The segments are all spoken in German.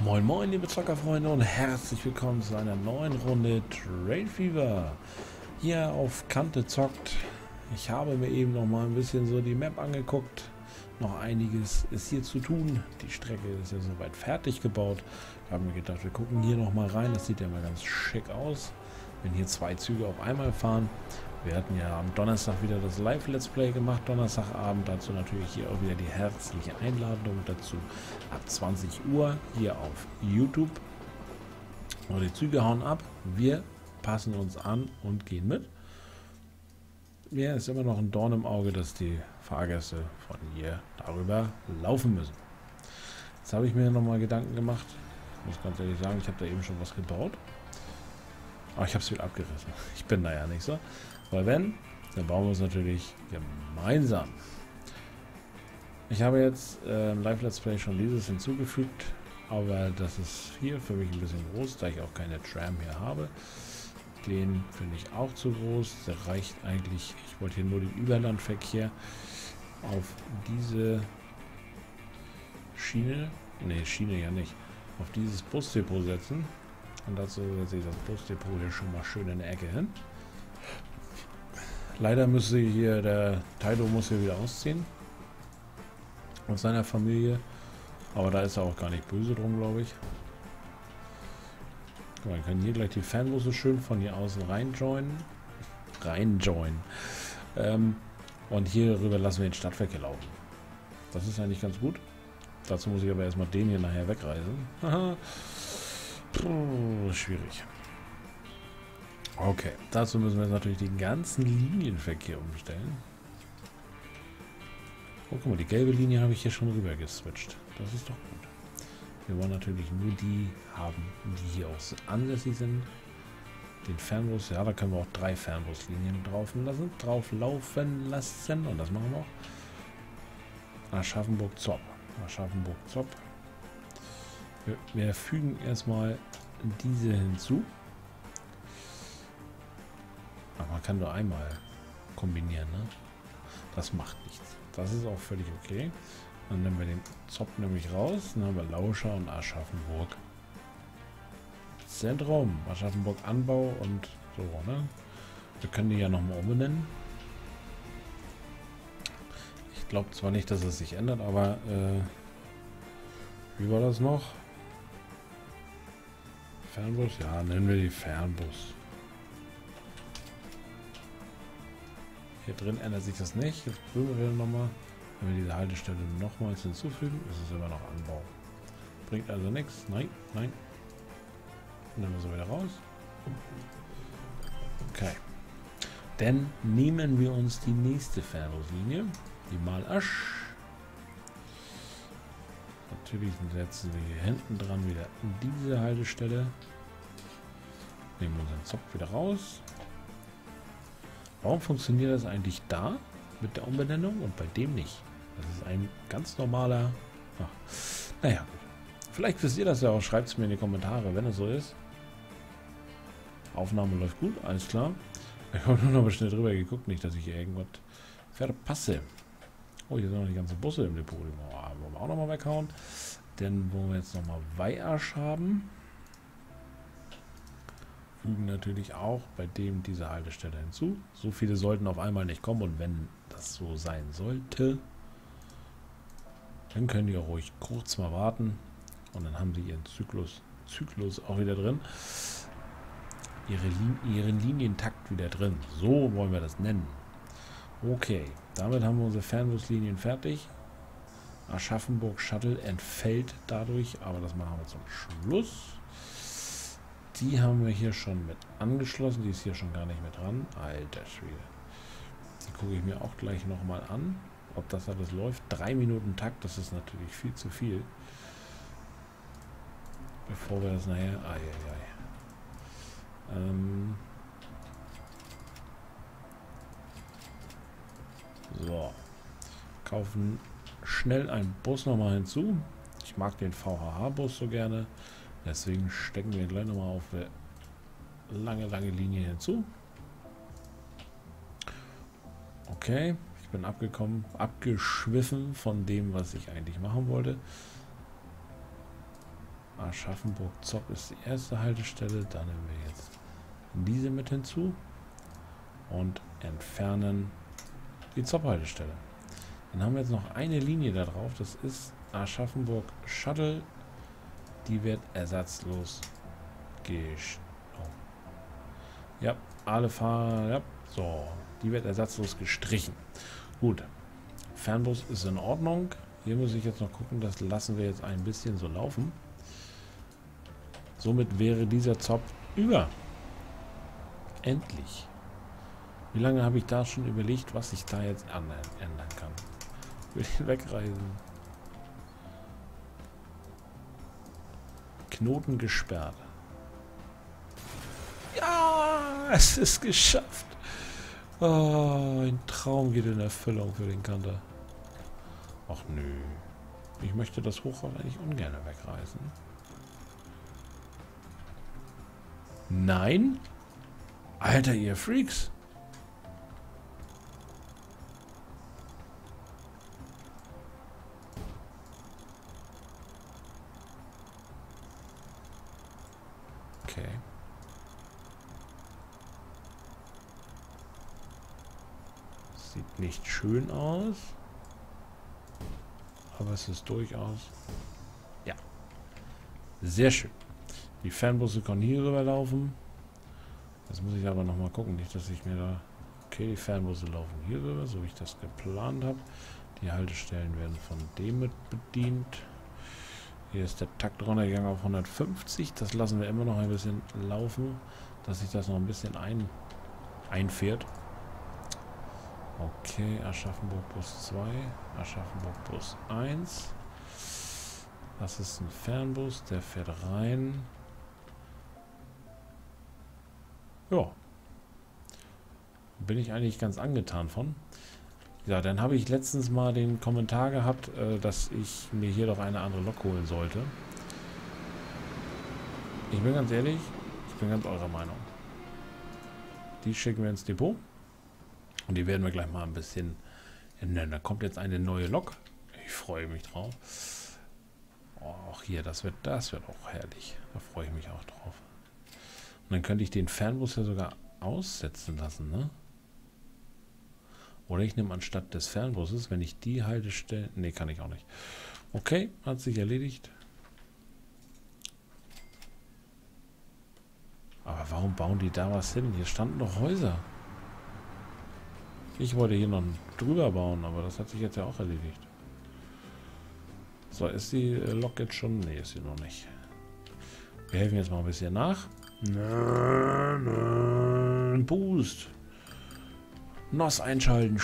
Moin moin liebe Zockerfreunde und herzlich willkommen zu einer neuen Runde Trail Fever. Hier auf Kante zockt. Ich habe mir eben noch mal ein bisschen so die Map angeguckt. Noch einiges ist hier zu tun. Die Strecke ist ja soweit fertig gebaut. Ich habe mir gedacht, wir gucken hier noch mal rein. Das sieht ja mal ganz schick aus, wenn hier zwei Züge auf einmal fahren. Wir hatten ja am Donnerstag wieder das Live-Let's Play gemacht, Donnerstagabend. Dazu natürlich hier auch wieder die herzliche Einladung dazu ab 20 Uhr hier auf YouTube. Und die Züge hauen ab. Wir passen uns an und gehen mit. Mir ist immer noch ein Dorn im Auge, dass die Fahrgäste von hier darüber laufen müssen. Jetzt habe ich mir nochmal Gedanken gemacht. Ich muss ganz ehrlich sagen, ich habe da eben schon was gebaut. Aber ich habe es wieder abgerissen. Ich bin da ja nicht so. Weil wenn, dann bauen wir es natürlich gemeinsam. Ich habe jetzt im Live-Let's Play schon dieses hinzugefügt. Aber das ist hier für mich ein bisschen groß, da ich auch keine Tram hier habe. Den finde ich auch zu groß. Der reicht eigentlich, ich wollte hier nur den Überlandverkehr auf diese Schiene, ne Schiene ja nicht, auf dieses Busdepot setzen. Und dazu setze ich das Busdepot hier schon mal schön in der Ecke hin. Leider müsste hier, der Taito muss hier wieder ausziehen. Mit seiner Familie. Aber da ist er auch gar nicht böse drum, glaube ich. Guck mal, wir können hier gleich die Fanbusse schön von hier außen reinjoinen. Und hier rüber lassen wir den Stadtverkehr laufen. Das ist eigentlich ganz gut. Dazu muss ich aber erstmal den hier nachher wegreisen. Haha. Schwierig. Okay, dazu müssen wir jetzt natürlich den ganzen Linienverkehr umstellen. Oh, guck mal, die gelbe Linie habe ich hier schon rüber geswitcht. Das ist doch gut. Wir wollen natürlich nur die haben, die hier auch ansässig sind. Den Fernbus, ja, da können wir auch 3 Fernbuslinien drauflaufen lassen. Und das machen wir auch. Aschaffenburg-Zopp. Aschaffenburg-Zopp. Wir fügen erstmal diese hinzu. Aber man kann nur einmal kombinieren, ne? Das macht nichts. Das ist auch völlig okay. Dann nehmen wir den Zopp nämlich raus. Dann haben wir Lauscher und Aschaffenburg Zentrum. Aschaffenburg Anbau und so, ne? Wir können die ja nochmal umbenennen. Ich glaube zwar nicht, dass es sich ändert, aber wie war das noch? Fernbus? Ja, nennen wir die Fernbus. Hier drin ändert sich das nicht. Jetzt prüfen wir nochmal. Wenn wir diese Haltestelle nochmals hinzufügen, ist es immer noch Anbau. Bringt also nichts. Nein, nein. Nehmen wir so wieder raus. Okay. Dann nehmen wir uns die nächste Fernbuslinie. Die Malasch. Natürlich setzen wir hier hinten dran wieder diese Haltestelle. Nehmen unseren Zopp wieder raus. Warum funktioniert das eigentlich da mit der Umbenennung und bei dem nicht? Das ist ein ganz normaler... Ach, naja, gut. Vielleicht wisst ihr das ja auch. Schreibt es mir in die Kommentare, wenn es so ist. Aufnahme läuft gut, alles klar. Ich habe nur noch mal schnell drüber geguckt, nicht, dass ich hier irgendwas verpasse. Oh, hier sind noch die ganzen Busse im Depot. Die wollen wir auch noch mal weghauen. Denn wo wir jetzt noch mal Weihersch haben, fügen natürlich auch bei dem diese Haltestelle hinzu. So viele sollten auf einmal nicht kommen und wenn das so sein sollte, dann können die auch ruhig kurz mal warten und dann haben sie ihren Zyklus auch wieder drin. Ihren Linientakt wieder drin. So wollen wir das nennen. Okay, damit haben wir unsere Fernbuslinien fertig. Aschaffenburg Shuttle entfällt dadurch, aber das machen wir zum Schluss. Die haben wir hier schon mit angeschlossen. Die ist hier schon gar nicht mehr dran. Alter Schwede. Die gucke ich mir auch gleich nochmal an, ob das alles läuft. 3 Minuten Takt, das ist natürlich viel zu viel. Bevor wir das nachher... So. Kaufen schnell einen Bus nochmal hinzu. Ich mag den VHH-Bus so gerne. Deswegen stecken wir gleich nochmal auf eine lange Linie hinzu. Okay, ich bin abgeschwiffen von dem, was ich eigentlich machen wollte. Aschaffenburg-Zopp ist die erste Haltestelle. Da nehmen wir jetzt diese mit hinzu und entfernen die Zopp-Haltestelle. Dann haben wir jetzt noch eine Linie da drauf. Das ist Aschaffenburg-Shuttle. Die wird ersatzlos ja, alle Fahrer. Ja, so. Die wird ersatzlos gestrichen. Gut. Fernbus ist in Ordnung. Hier muss ich jetzt noch gucken. Das lassen wir jetzt ein bisschen so laufen. Somit wäre dieser Zopp über. Endlich. Wie lange habe ich da schon überlegt, was ich da jetzt ändern kann? Ich will ihn wegreisen. Knoten gesperrt. Ja, es ist geschafft. Oh, ein Traum geht in Erfüllung für den Kanter. Ach nö. Ich möchte das Hochhaus eigentlich ungern wegreißen. Nein? Alter, ihr Freaks. Okay. Sieht nicht schön aus. Aber es ist durchaus... Ja. Sehr schön. Die Fernbusse können hier rüber laufen. Das muss ich aber nochmal gucken. Nicht, dass ich mir da... Okay, die Fernbusse laufen hier rüber, so wie ich das geplant habe. Die Haltestellen werden von dem mit bedient. Hier ist der Takt runtergegangen auf 150. Das lassen wir immer noch ein bisschen laufen, dass sich das noch ein bisschen einfährt. Okay, Aschaffenburg Bus 2, Aschaffenburg Bus 1. Das ist ein Fernbus, der fährt rein. Ja. Bin ich eigentlich ganz angetan von. Ja, dann habe ich letztens mal den Kommentar gehabt, dass ich mir hier doch eine andere Lok holen sollte. Ich bin ganz ehrlich, ich bin ganz eurer Meinung. Die schicken wir ins Depot. Und die werden wir gleich mal ein bisschen ändern. Da kommt jetzt eine neue Lok. Ich freue mich drauf. Oh, auch hier, das wird auch herrlich. Da freue ich mich auch drauf. Und dann könnte ich den Fernbus ja sogar aussetzen lassen, ne? Oder ich nehme anstatt des Fernbusses, wenn ich die Haltestelle... Ne, kann ich auch nicht. Okay, hat sich erledigt. Aber warum bauen die da was hin? Hier standen doch Häuser. Ich wollte hier noch drüber bauen, aber das hat sich jetzt ja auch erledigt. So, ist die Lok jetzt schon? Ne, ist sie noch nicht. Wir helfen jetzt mal ein bisschen nach. Boost. NOS einschalten.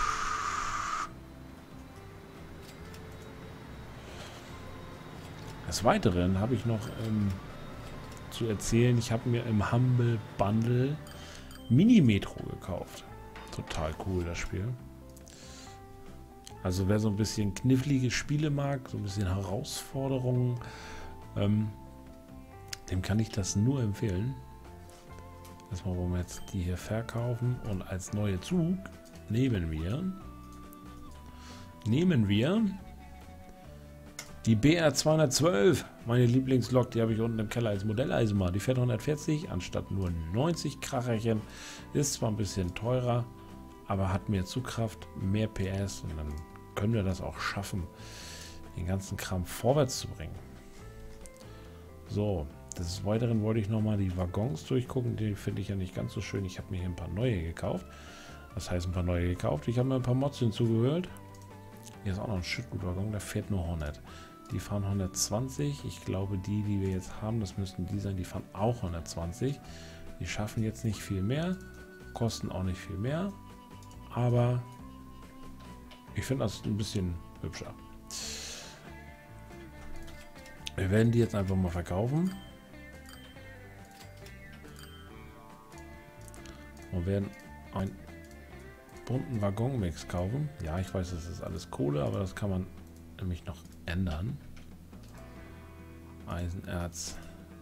Des Weiteren habe ich noch zu erzählen, ich habe mir im Humble Bundle Mini-Metro gekauft. Total cool, das Spiel. Also wer so ein bisschen knifflige Spiele mag, so ein bisschen Herausforderungen, dem kann ich das nur empfehlen. Erstmal wollen wir jetzt die hier verkaufen und als neue Zug nehmen wir die BR 212, meine Lieblingslok, die habe ich unten im Keller als Modelleisenbahn. Die fährt 140 anstatt nur 90 Kracherchen. Ist zwar ein bisschen teurer, aber hat mehr Zugkraft, mehr PS und dann können wir das auch schaffen, den ganzen Kram vorwärts zu bringen. So, des Weiteren wollte ich nochmal die Waggons durchgucken. Die finde ich ja nicht ganz so schön. Ich habe mir hier ein paar neue gekauft. Was heißt ein paar neue gekauft? Ich habe mir ein paar Mods hinzugehört. Hier ist auch noch ein Schüttgutwaggon, der fährt nur 100. Die fahren 120. Ich glaube, die wir jetzt haben, das müssten die sein, die fahren auch 120. Die schaffen jetzt nicht viel mehr, kosten auch nicht viel mehr. Aber ich finde das ein bisschen hübscher. Wir werden die jetzt einfach mal verkaufen. Und werden einen bunten Waggonmix kaufen. Ja, ich weiß, das ist alles Kohle, aber das kann man nämlich noch ändern. Eisenerz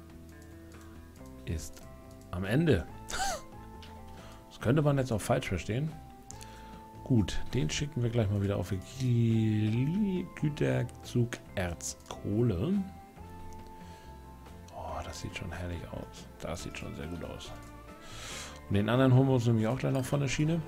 ist am Ende. Das könnte man jetzt auch falsch verstehen. Gut, den schicken wir gleich mal wieder auf Güterzug Erz Kohle. Das sieht schon herrlich aus. Das sieht schon sehr gut aus. Und den anderen holen wir uns nämlich auch gleich noch von der Schiene.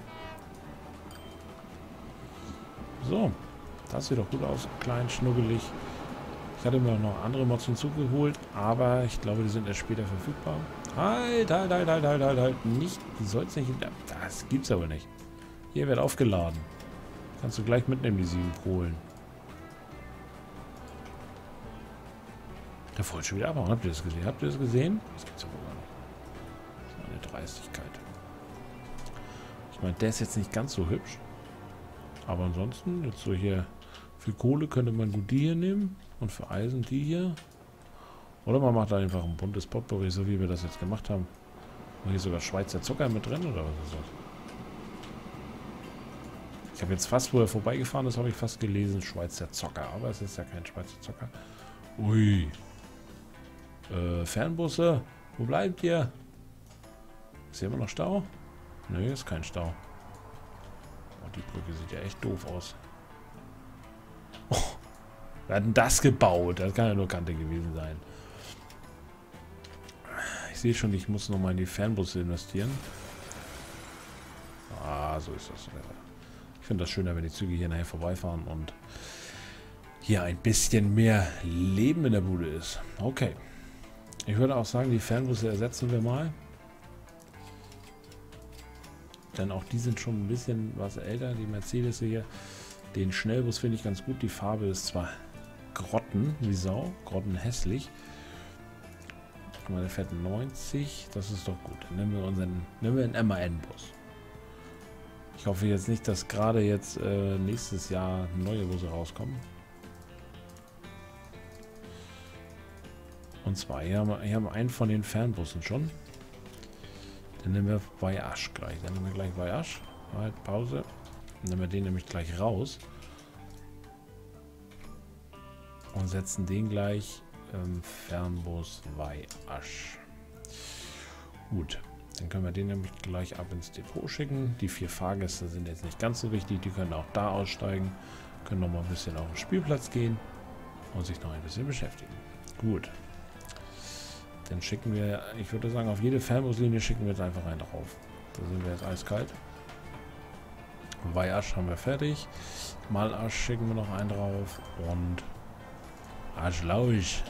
So, das sieht doch gut aus. Klein, schnuggelig. Ich hatte mir auch noch andere Mods hinzugeholt, aber ich glaube, die sind erst später verfügbar. Halt. Nicht, die soll's nicht... Das gibt's aber nicht. Hier wird aufgeladen. Kannst du gleich mitnehmen, die 7 Kohlen. Der wollte schon wieder abhauen. Habt ihr das gesehen? Habt ihr das gesehen? Das gibt's aber gar nicht. Das ist eine Dreistigkeit. Ich meine, der ist jetzt nicht ganz so hübsch. Aber ansonsten, jetzt so hier... Für Kohle könnte man gut die hier nehmen. Und für Eisen die hier. Oder man macht einfach ein buntes Potpourri, so wie wir das jetzt gemacht haben. Und hier sogar Schweizer Zucker mit drin, oder was ist das? Ich habe jetzt fast, wo er vorbeigefahren ist, habe ich fast gelesen, Schweizer Zucker. Aber es ist ja kein Schweizer Zucker. Ui. Fernbusse. Wo bleibt ihr? Ist hier immer noch Stau? Nö, ist kein Stau. Oh, die Brücke sieht ja echt doof aus. Oh, wer hat denn das gebaut? Das kann ja nur Kante gewesen sein. Ich sehe schon, ich muss nochmal in die Fernbusse investieren. Ah, so ist das. Ich finde das schöner, wenn die Züge hier nachher vorbeifahren und hier ein bisschen mehr Leben in der Bude ist. Okay. Ich würde auch sagen, die Fernbusse ersetzen wir mal. Denn auch die sind schon ein bisschen was älter. Die Mercedes hier. Den Schnellbus finde ich ganz gut. Die Farbe ist zwar Grotten wie Sau. Grottenhässlich. Guck mal, der fährt 90. Das ist doch gut. Dann nehmen wir einen MAN-Bus. Ich hoffe jetzt nicht, dass gerade jetzt nächstes Jahr neue Busse rauskommen. Und zwar, hier haben wir einen von den Fernbussen schon. Dann nehmen wir Voyage gleich. Dann nehmen wir gleich Voyage. Halt, Pause. Dann nehmen wir den nämlich gleich raus. Und setzen den gleich Fernbus Voyage. Gut. Dann können wir den nämlich gleich ab ins Depot schicken. Die 4 Fahrgäste sind jetzt nicht ganz so wichtig. Die können auch da aussteigen. Können noch mal ein bisschen auf den Spielplatz gehen. Und sich noch ein bisschen beschäftigen. Gut. Dann schicken wir, ich würde sagen, auf jede Fernbuslinie schicken wir jetzt einfach einen drauf. Da sind wir jetzt eiskalt. Voyage haben wir fertig. Malasch schicken wir noch einen drauf. Und Aschlauisch.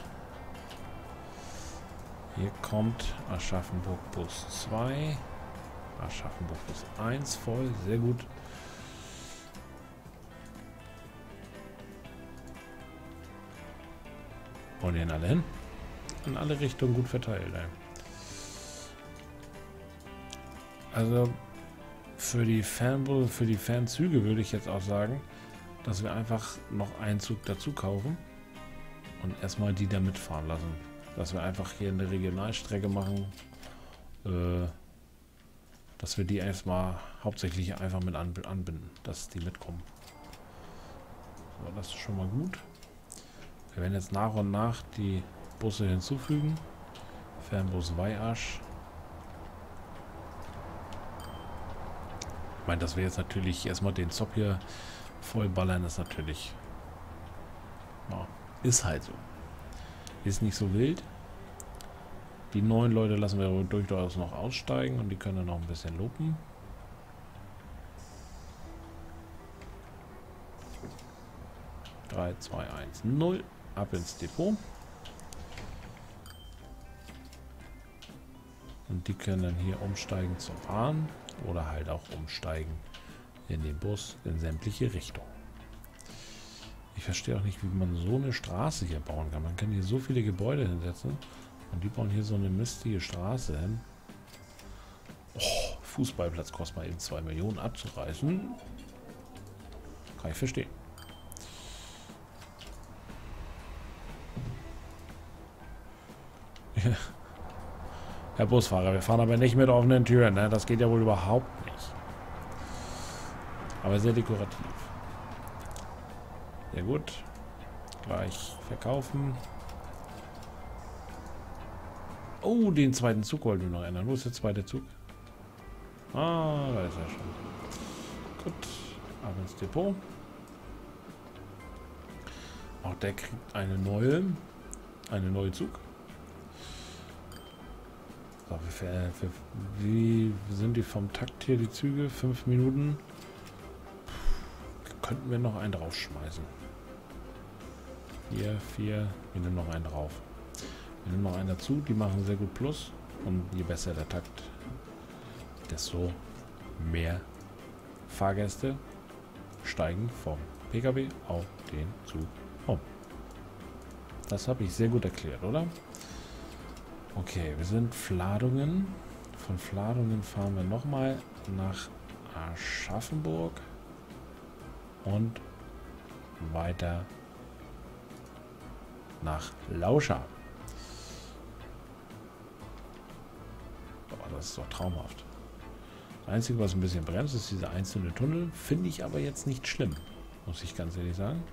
Hier kommt Aschaffenburg Bus 2. Aschaffenburg Bus 1 voll. Sehr gut. Wollen die alle hin? In alle Richtungen gut verteilt. Ey. Also für die Fernzüge würde ich jetzt auch sagen, dass wir einfach noch einen Zug dazu kaufen und erstmal die da mitfahren lassen. Dass wir einfach hier eine Regionalstrecke machen, dass wir die erstmal hauptsächlich einfach mit anbinden, dass die mitkommen. So, das ist schon mal gut. Wir werden jetzt nach und nach die Busse hinzufügen. Fernbus Voyage. Ich meine, dass wir jetzt natürlich erstmal den Zop hier vollballern, ist natürlich... Ja, ist halt so. Ist nicht so wild. Die neuen Leute lassen wir durchaus noch aussteigen und die können dann noch ein bisschen lopen. Drei, 2, 1, 0. Ab ins Depot. Und die können dann hier umsteigen zur Bahn oder halt auch umsteigen in den Bus in sämtliche Richtungen. Ich verstehe auch nicht, wie man so eine Straße hier bauen kann. Man kann hier so viele Gebäude hinsetzen und die bauen hier so eine mistige Straße hin. Oh, Fußballplatz kostet mal eben 2 Millionen abzureißen. Kann ich verstehen. Ja. Herr Busfahrer, wir fahren aber nicht mit offenen Türen, ne? Das geht ja wohl überhaupt nicht. Aber sehr dekorativ. Sehr gut. Gleich verkaufen. Oh, den zweiten Zug wollten wir noch ändern. Wo ist der zweite Zug? Ah, da ist er schon. Gut. Ab ins Depot. Auch der kriegt eine neue Zug. So, wie sind die vom Takt hier, die Züge? 5 Minuten. Könnten wir noch einen draufschmeißen. 4, 4. Wir nehmen noch einen drauf. Wir nehmen noch einen dazu. Die machen sehr gut Plus. Und je besser der Takt, desto mehr Fahrgäste steigen vom PKW auf den Zug um. Das habe ich sehr gut erklärt, oder? Okay, wir sind Fladungen. Von Fladungen fahren wir nochmal nach Aschaffenburg und weiter nach Lauscha. Oh, das ist doch traumhaft. Das Einzige, was ein bisschen bremst, ist dieser einzelne Tunnel. Finde ich aber jetzt nicht schlimm, muss ich ganz ehrlich sagen.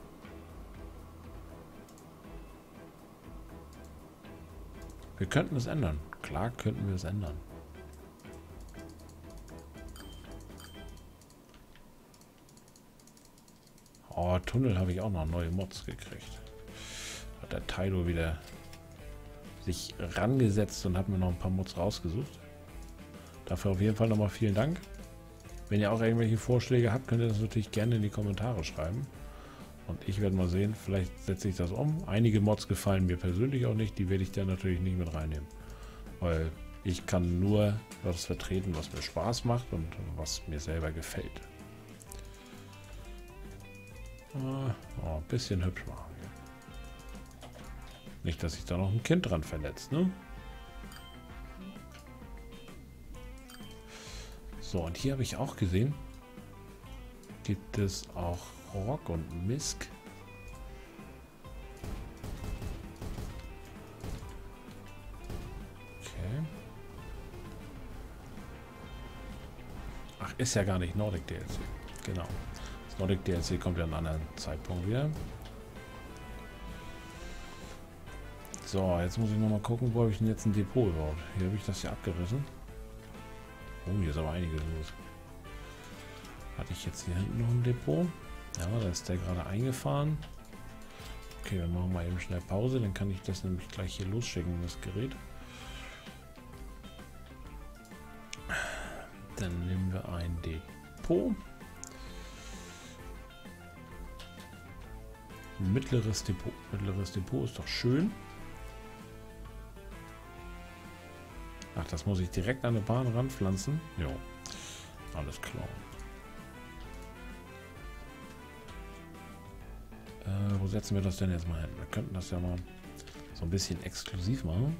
Wir könnten es ändern. Klar könnten wir es ändern. Oh, Tunnel habe ich auch noch neue Mods gekriegt. Hat der Taido wieder sich rangesetzt und hat mir noch ein paar Mods rausgesucht. Dafür auf jeden Fall nochmal vielen Dank. Wenn ihr auch irgendwelche Vorschläge habt, könnt ihr das natürlich gerne in die Kommentare schreiben. Und ich werde mal sehen, vielleicht setze ich das um. Einige Mods gefallen mir persönlich auch nicht, die werde ich dann natürlich nicht mit reinnehmen. Weil ich kann nur das vertreten, was mir Spaß macht und was mir selber gefällt. Oh, ein bisschen hübsch machen. Nicht, dass sich da noch ein Kind dran verletzt, ne? So, und hier habe ich auch gesehen, gibt es auch Rock und Misk. Okay. Ach, ist ja gar nicht Nordic DLC. Genau. Das Nordic DLC kommt ja an einem anderen Zeitpunkt wieder. So, jetzt muss ich noch mal gucken, wo habe ich denn jetzt ein Depot überhaupt? Hier habe ich das ja abgerissen. Oh, hier ist aber einiges los. Hatte ich jetzt hier hinten noch ein Depot? Ja, da ist der gerade eingefahren. Okay, wir machen mal eben schnell Pause, dann kann ich das nämlich gleich hier losschicken, das Gerät. Dann nehmen wir ein Depot. Mittleres Depot. Mittleres Depot ist doch schön. Ach, das muss ich direkt an der Bahn ranpflanzen? Jo, alles klar. Wo setzen wir das denn jetzt mal hin? Wir könnten das ja mal so ein bisschen exklusiv machen.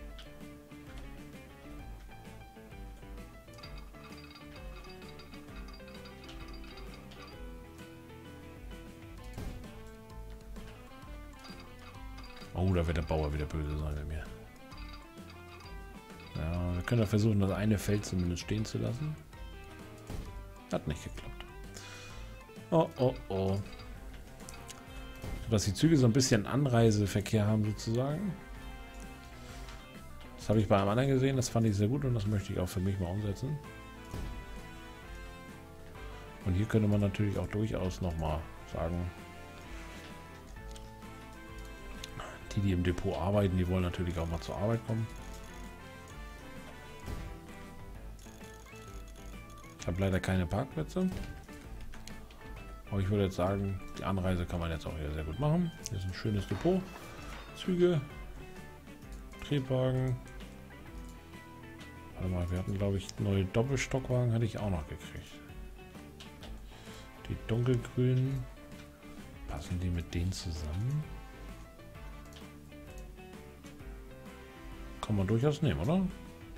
Oh, da wird der Bauer wieder böse sein bei mir. Ja, wir können ja versuchen, das eine Feld zumindest stehen zu lassen. Hat nicht geklappt. Oh, oh, oh. Dass die Züge so ein bisschen Anreiseverkehr haben sozusagen. Das habe ich bei einem anderen gesehen, das fand ich sehr gut und das möchte ich auch für mich mal umsetzen. Und hier könnte man natürlich auch durchaus nochmal sagen, die im Depot arbeiten, die wollen natürlich auch mal zur Arbeit kommen. Ich habe leider keine Parkplätze. Aber ich würde jetzt sagen, die Anreise kann man jetzt auch hier sehr gut machen. Hier ist ein schönes Depot. Züge. Triebwagen. Warte mal, wir hatten glaube ich neue Doppelstockwagen, hatte ich auch noch gekriegt. Die dunkelgrünen. Passen die mit denen zusammen? Kann man durchaus nehmen, oder?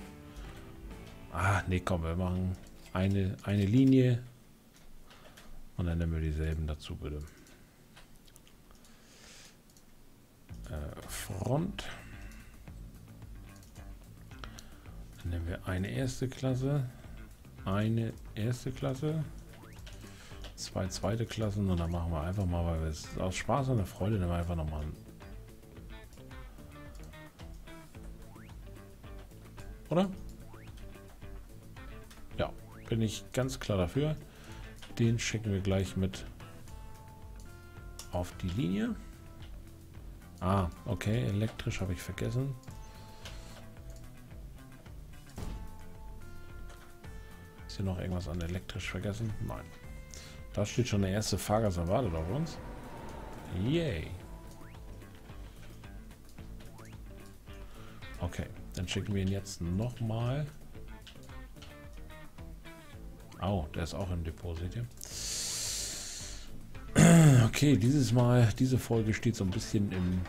Ah, nee, komm, wir machen eine Linie. Und dann nehmen wir dieselben dazu, bitte. Front. Dann nehmen wir eine erste Klasse. Eine erste Klasse. Zwei zweite Klassen. Und dann machen wir einfach mal, weil wir es aus Spaß und der Freude, nehmen wir einfach nochmal an. Oder? Ja, bin ich ganz klar dafür. Den schicken wir gleich mit auf die Linie. Ah, okay, elektrisch habe ich vergessen. hier noch irgendwas an elektrisch vergessen? Nein. Da steht schon der erste Fahrgast erwartet auf uns. Yay. Okay, dann schicken wir ihn jetzt nochmal. Oh, der ist auch im Depot, seht ihr? Okay, diese Folge steht so ein bisschen im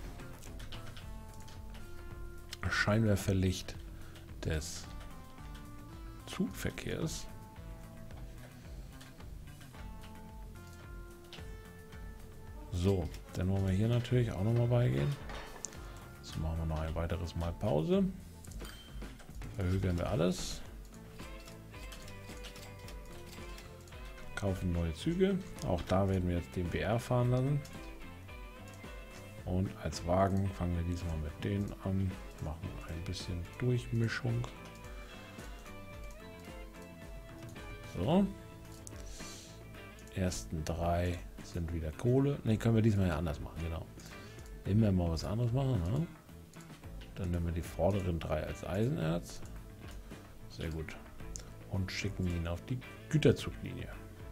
Scheinwerferlicht des Zugverkehrs. So, dann wollen wir hier natürlich auch nochmal beigehen. Jetzt machen wir noch ein weiteres Mal Pause. Verhökern wir alles. Kaufen neue Züge. Auch da werden wir jetzt den BR fahren lassen. Und als Wagen fangen wir diesmal mit denen an. Machen ein bisschen Durchmischung. So. Ersten 3 sind wieder Kohle. Ne, können wir diesmal ja anders machen, genau. Nehmen wir mal was anderes machen. Ne? Dann nehmen wir die vorderen 3 als Eisenerz. Sehr gut. Und schicken ihn auf die Güterzuglinie.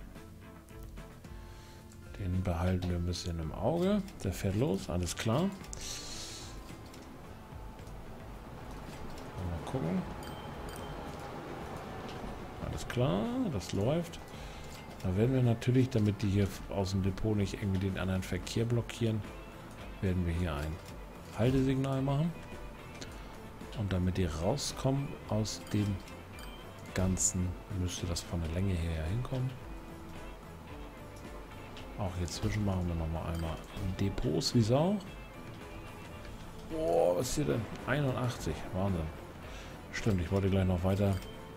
Den behalten wir ein bisschen im Auge. Der fährt los, alles klar. Mal gucken. Alles klar, das läuft. Da werden wir natürlich, damit die hier aus dem Depot nicht irgendwie den anderen Verkehr blockieren, werden wir hier ein Haltesignal machen. Und damit die rauskommen aus dem Ganzen, müsste das von der Länge her hinkommen. Auch hier zwischen machen wir nochmal einmal Depots wie Sau. Oh, was ist hier denn? 81, Wahnsinn. Stimmt, ich wollte gleich noch weiter.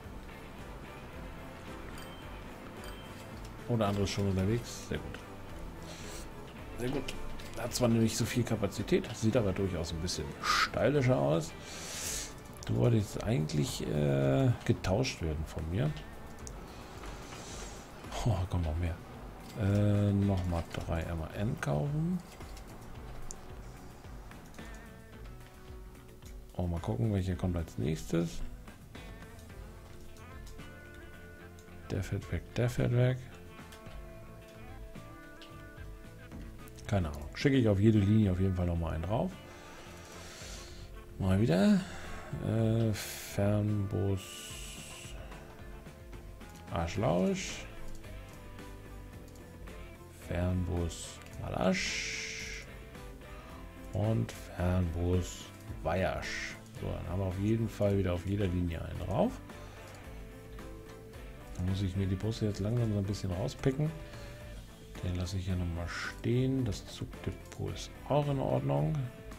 Oh, der andere ist schon unterwegs. Sehr gut. Sehr gut. Hat zwar nicht so viel Kapazität, sieht aber durchaus ein bisschen stylischer aus. Du wolltest eigentlich getauscht werden von mir. Oh, komm noch mehr. Nochmal 3 MAN kaufen. Oh, mal gucken, welcher kommt als nächstes. Der fährt weg, der fährt weg. Keine Ahnung. Schicke ich auf jede Linie auf jeden Fall nochmal einen drauf. Mal wieder. Fernbus Arschlausch. Fernbus Malasch. Und Fernbus Wayasch. So, dann haben wir auf jeden Fall wieder auf jeder Linie einen drauf. Dann muss ich mir die Busse jetzt langsam so ein bisschen rauspicken. Den lasse ich hier nochmal stehen. Das Zugdepot ist auch in Ordnung.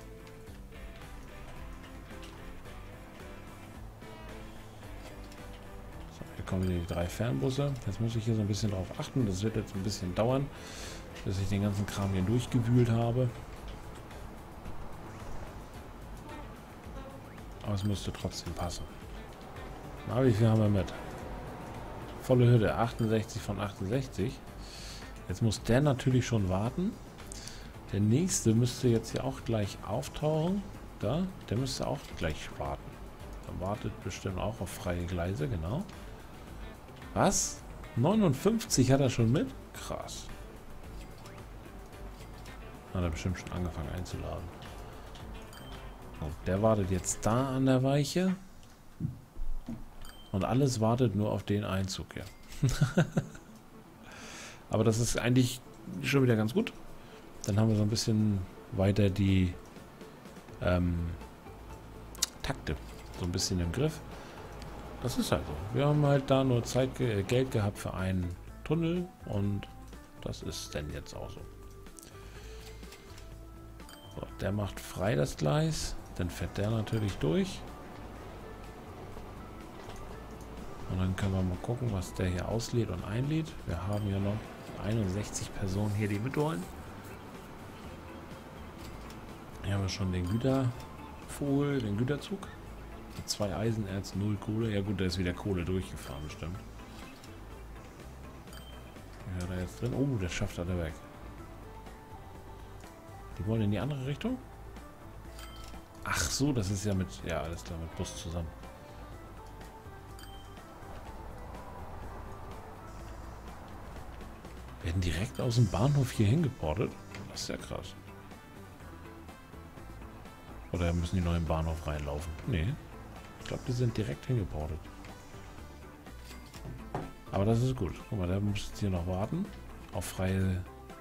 So, hier kommen die 3 Fernbusse. Jetzt muss ich hier so ein bisschen drauf achten. Das wird jetzt ein bisschen dauern, bis ich den ganzen Kram hier durchgewühlt habe. Aber es müsste trotzdem passen. Na, wie viel haben wir mit? Volle Hütte, 68 von 68. Jetzt muss der natürlich schon warten. Der nächste müsste jetzt hier auch gleich auftauchen. Da, der müsste auch gleich warten. Der wartet bestimmt auch auf freie Gleise, genau. Was? 59 hat er schon mit? Krass. Hat er bestimmt schon angefangen einzuladen. Und der wartet jetzt da an der Weiche. Und alles wartet nur auf den Einzug hier. Aber das ist eigentlich schon wieder ganz gut. Dann haben wir so ein bisschen weiter die Takte so ein bisschen im Griff. Das ist halt so. Wir haben halt da nur Geld gehabt für einen Tunnel und das ist dann jetzt auch so. So, der macht frei das Gleis. Dann fährt der natürlich durch. Und dann können wir mal gucken, was der hier auslädt und einlädt. Wir haben ja noch 61 Personen hier, die mitwollen. Hier haben wir schon den Gütervogel, den Güterzug. 2 Eisenerz, 0 Kohle. Ja gut, da ist wieder Kohle durchgefahren bestimmt. Ja, da jetzt drin. Oh, das schafft er weg. Die wollen in die andere Richtung? Ach so, das ist ja mit... Ja, alles klar, mit Bus zusammen. werden direkt aus dem Bahnhof hier hingeportet. Das ist ja krass. Oder müssen die noch in den Bahnhof reinlaufen? Nee. Ich glaube, die sind direkt hingeportet. Aber das ist gut. Guck mal, der muss jetzt hier noch warten. Auf freie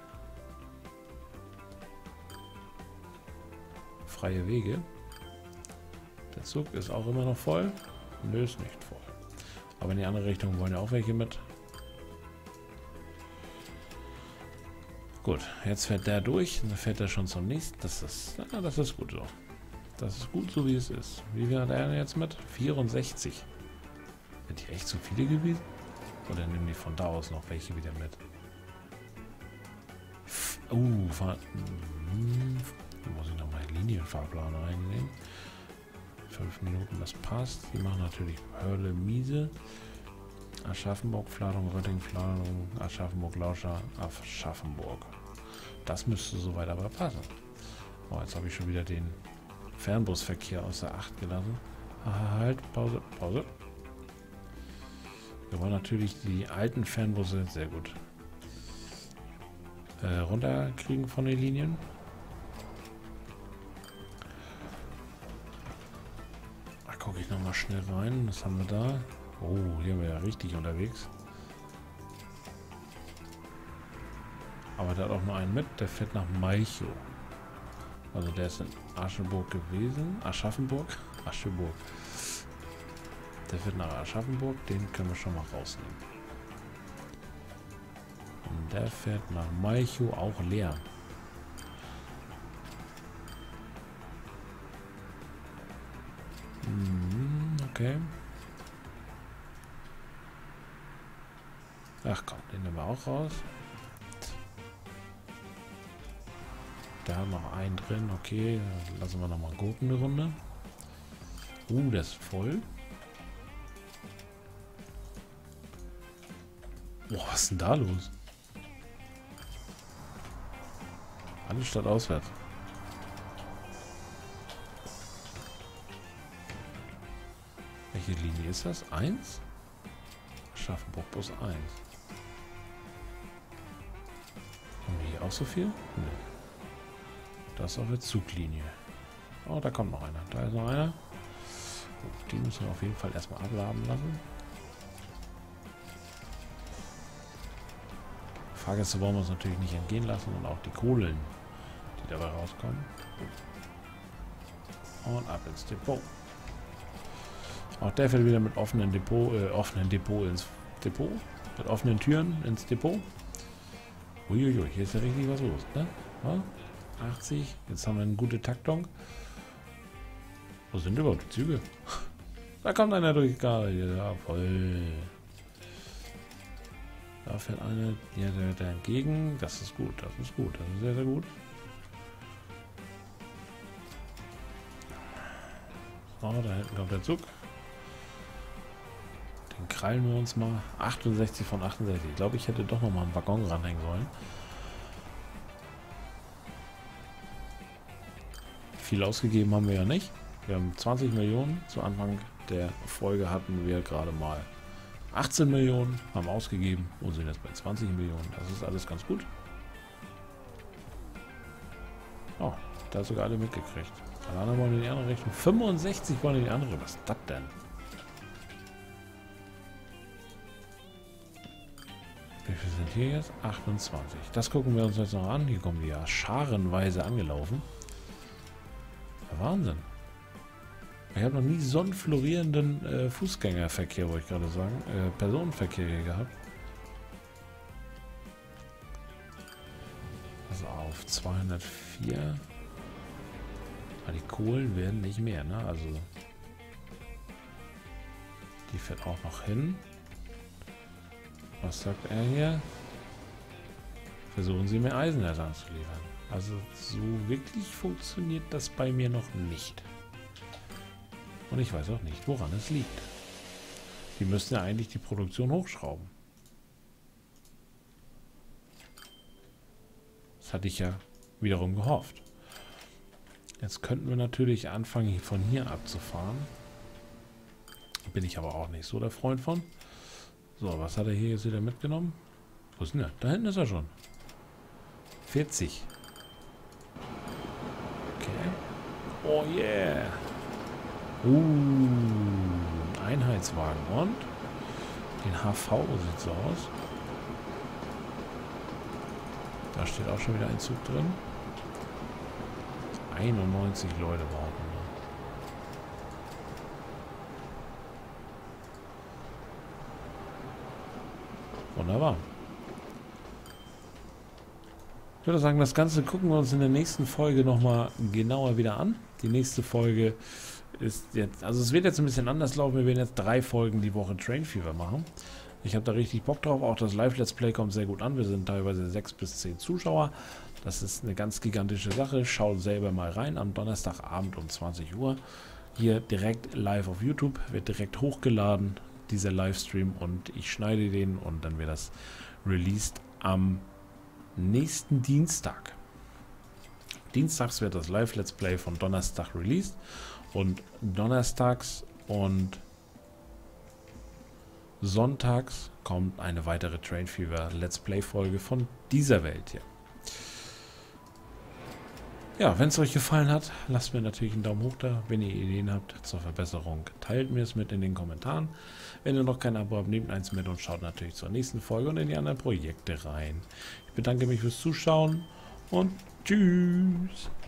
Wege. Der Zug ist auch immer noch voll. Nö, ist nicht voll. Aber in die andere Richtung wollen ja auch welche mit. Gut, jetzt fährt der durch. Dann fährt er schon zum nächsten. Das ist gut so. Das ist gut so, wie es ist. Wie viel hat er jetzt mit? 64. Sind die echt zu viele gewesen? Oder nehmen die von da aus noch welche wieder mit? Da muss ich nochmal Linienfahrplan reinnehmen. 5 Minuten, das passt. Die machen natürlich Hörle, Miese. Aschaffenburg, Fladung, Rötting, Fladung, Aschaffenburg, Lauscher, Aschaffenburg. Das müsste soweit aber passen. Oh, jetzt habe ich schon wieder den Fernbusverkehr außer Acht gelassen. Halt, Pause, Pause. Wir wollen natürlich die alten Fernbusse, sehr gut, runterkriegen von den Linien. Da gucke ich nochmal schnell rein. Was haben wir da? Oh, hier sind wir ja richtig unterwegs. Aber der hat auch nur einen mit. Der fährt nach Malchow. Also der ist in Aschenburg gewesen. Aschaffenburg? Ascheburg. Der fährt nach Aschaffenburg. Den können wir schon mal rausnehmen. Und der fährt nach Malchow auch leer. Okay. Ach komm, den nehmen wir auch raus. Da haben wir noch einen drin. Okay, dann lassen wir nochmal gucken eine Runde. Das ist voll. Boah, was ist denn da los? Alles statt auswärts. Welche Linie ist das? 1? Aschaffenburg Bus 1. Haben wir hier auch so viel? Nee. Das ist auch eine Zuglinie. Oh, da kommt noch einer. Da ist noch einer. Gut, die müssen wir auf jeden Fall erstmal abladen lassen. Fahrgäste wollen wir uns natürlich nicht entgehen lassen und auch die Kohlen, die dabei rauskommen. Und ab ins Depot. Auch der fährt wieder mit offenen Depot ins Depot. Mit offenen Türen ins Depot. Uiuiui, hier ist ja richtig was los, ne? Ja? 80, jetzt haben wir eine gute Taktung. Wo sind überhaupt die Züge? Da kommt einer durch, ja, voll. Da fährt einer, ja, der entgegen. Das ist gut, das ist gut, das ist sehr, sehr gut. So, da hinten kommt der Zug. Den krallen wir uns mal. 68 von 68. Ich glaube, ich hätte doch noch mal einen Waggon ranhängen sollen. Viel ausgegeben haben wir ja nicht. Wir haben 20 Millionen. Zu Anfang der Folge hatten wir gerade mal 18 Millionen, haben ausgegeben und sind jetzt bei 20 Millionen. Das ist alles ganz gut. Oh, da ist sogar alle mitgekriegt. Alle anderen wollen in die andere Richtung. 65 wollen in die andere. Was ist das denn? Wie viel sind hier jetzt? 28. Das gucken wir uns jetzt noch an. Hier kommen die ja scharenweise angelaufen. Wahnsinn. Ich habe noch nie so einen florierenden Fußgängerverkehr, wollte ich gerade sagen, Personenverkehr hier gehabt. Also auf 204. Aber die Kohlen werden nicht mehr, ne? Also die fährt auch noch hin. Was sagt er hier? Versuchen Sie mir Eisenersatz zu liefern. Also so wirklich funktioniert das bei mir noch nicht. Und ich weiß auch nicht, woran es liegt. Die müssten ja eigentlich die Produktion hochschrauben. Das hatte ich ja wiederum gehofft. Jetzt könnten wir natürlich anfangen, von hier abzufahren. Bin ich aber auch nicht so der Freund von. So, was hat er hier jetzt wieder mitgenommen? Wo ist denn der? Da hinten ist er schon. 40. Okay. Oh yeah. Einheitswagen. Und? Den HV sieht so aus. Da steht auch schon wieder ein Zug drin. 91 Leute warten. Wunderbar. Ich würde sagen, das Ganze gucken wir uns in der nächsten Folge nochmal genauer wieder an. Die nächste Folge ist jetzt, also es wird jetzt ein bisschen anders laufen. Wir werden jetzt 3 Folgen die Woche Train Fever machen. Ich habe da richtig Bock drauf. Auch das Live-Let's Play kommt sehr gut an. Wir sind teilweise 6 bis 10 Zuschauer. Das ist eine ganz gigantische Sache. Schaut selber mal rein am Donnerstagabend um 20 Uhr. Hier direkt live auf YouTube. Wird direkt hochgeladen, dieser Livestream. Und ich schneide den und dann wird das released am nächsten Dienstag. Dienstags wird das Live-Let's Play von Donnerstag released. Und donnerstags und sonntags kommt eine weitere Train Fever Let's Play Folge von dieser Welt hier. Ja, wenn es euch gefallen hat, lasst mir natürlich einen Daumen hoch da. Wenn ihr Ideen habt zur Verbesserung, teilt mir es mit in den Kommentaren. Wenn ihr noch kein Abo habt, nehmt eins mit und schaut natürlich zur nächsten Folge und in die anderen Projekte rein. Ich bedanke mich fürs Zuschauen und tschüss.